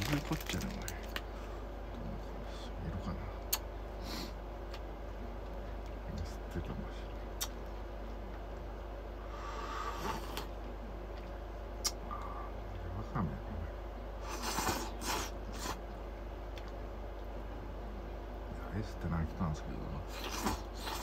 いうこっちゃねお前。いるかな。捨てたまし。わかんない。アイスって何来たんですけどな。